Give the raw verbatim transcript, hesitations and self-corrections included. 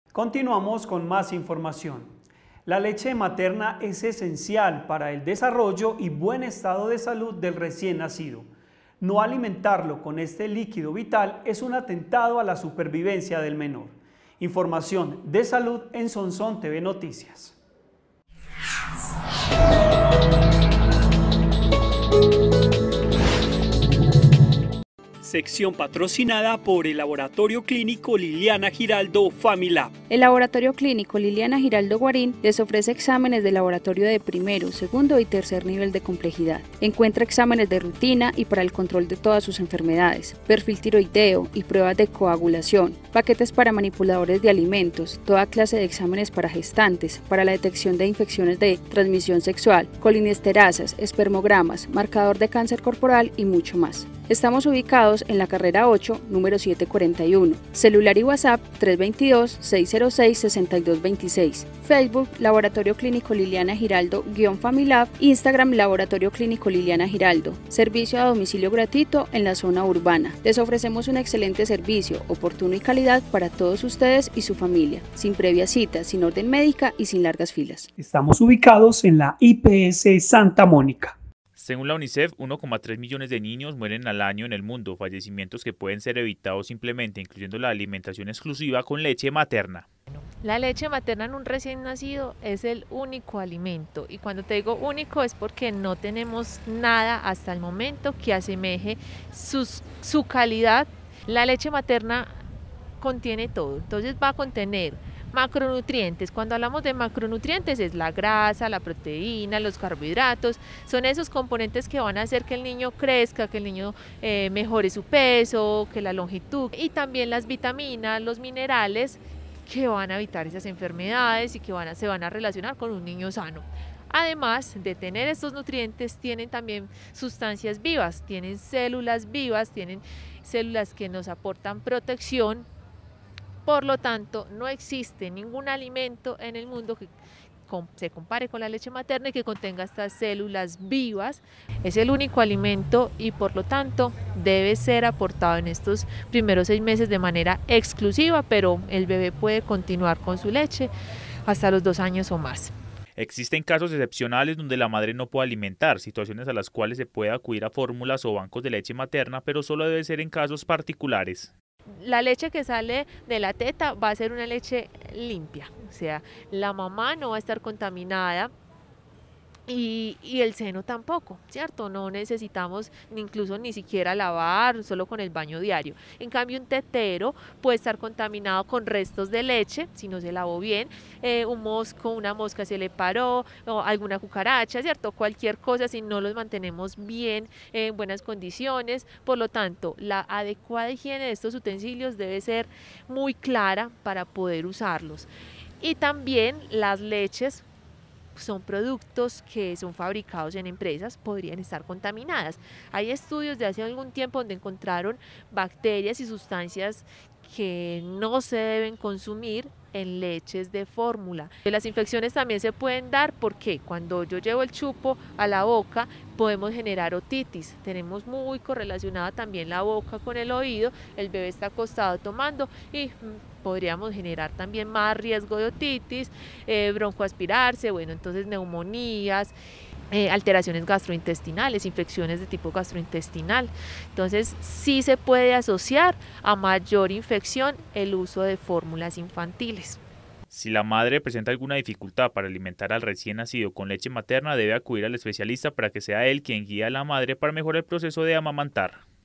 Continuamos con más información. La leche materna es esencial para el desarrollo y buen estado de salud del recién nacido. No alimentarlo con este líquido vital es un atentado a la supervivencia del menor. Información de salud en Sonsón T V Noticias. Sección patrocinada por el Laboratorio Clínico Liliana Giraldo Familab. El Laboratorio Clínico Liliana Giraldo Guarín les ofrece exámenes de laboratorio de primero, segundo y tercer nivel de complejidad. Encuentra exámenes de rutina y para el control de todas sus enfermedades, perfil tiroideo y pruebas de coagulación, paquetes para manipuladores de alimentos, toda clase de exámenes para gestantes, para la detección de infecciones de transmisión sexual, colinesterasas, espermogramas, marcador de cáncer corporal y mucho más. Estamos ubicados en la carrera ocho, número setecientos cuarenta y uno. Celular y WhatsApp tres dos dos, seis cero seis, seis dos dos seis. Facebook, Laboratorio Clínico Liliana Giraldo, guión Familab. Instagram, Laboratorio Clínico Liliana Giraldo. Servicio a domicilio gratuito en la zona urbana. Les ofrecemos un excelente servicio, oportuno y calidad para todos ustedes y su familia, sin previa cita, sin orden médica y sin largas filas. Estamos ubicados en la I P S Santa Mónica. Según la UNICEF, uno coma tres millones de niños mueren al año en el mundo, fallecimientos que pueden ser evitados simplemente incluyendo la alimentación exclusiva con leche materna. La leche materna en un recién nacido es el único alimento, y cuando te digo único es porque no tenemos nada hasta el momento que asemeje sus, su calidad. La leche materna contiene todo, entonces va a contener macronutrientes. Cuando hablamos de macronutrientes es la grasa, la proteína, los carbohidratos, son esos componentes que van a hacer que el niño crezca, que el niño eh, mejore su peso, que la longitud, y también las vitaminas, los minerales que van a evitar esas enfermedades y que van a, se van a relacionar con un niño sano. Además de tener estos nutrientes, tienen también sustancias vivas, tienen células vivas, tienen células que nos aportan protección. Por lo tanto, no existe ningún alimento en el mundo que se compare con la leche materna y que contenga estas células vivas. Es el único alimento y por lo tanto debe ser aportado en estos primeros seis meses de manera exclusiva, pero el bebé puede continuar con su leche hasta los dos años o más. Existen casos excepcionales donde la madre no puede alimentar, situaciones a las cuales se puede acudir a fórmulas o bancos de leche materna, pero solo debe ser en casos particulares. La leche que sale de la teta va a ser una leche limpia, o sea, la mamá no va a estar contaminada y, y el seno tampoco, ¿cierto? No necesitamos ni incluso ni siquiera lavar, solo con el baño diario. En cambio, un tetero puede estar contaminado con restos de leche, si no se lavó bien, eh, un mosco, una mosca se le paró, o alguna cucaracha, ¿cierto? Cualquier cosa si no los mantenemos bien, eh, en buenas condiciones. Por lo tanto, la adecuada higiene de estos utensilios debe ser muy clara para poder usarlos. Y también las leches son productos que son fabricados en empresas, podrían estar contaminadas. Hay estudios de hace algún tiempo donde encontraron bacterias y sustancias que no se deben consumir en leches de fórmula. Las infecciones también se pueden dar porque cuando yo llevo el chupo a la boca podemos generar otitis. Tenemos muy correlacionada también la boca con el oído, el bebé está acostado tomando y mm, podríamos generar también más riesgo de otitis, eh, broncoaspirarse, bueno, entonces neumonías, Eh, alteraciones gastrointestinales, infecciones de tipo gastrointestinal. Entonces sí se puede asociar a mayor infección el uso de fórmulas infantiles. Si la madre presenta alguna dificultad para alimentar al recién nacido con leche materna, debe acudir al especialista para que sea él quien guíe a la madre para mejorar el proceso de amamantar.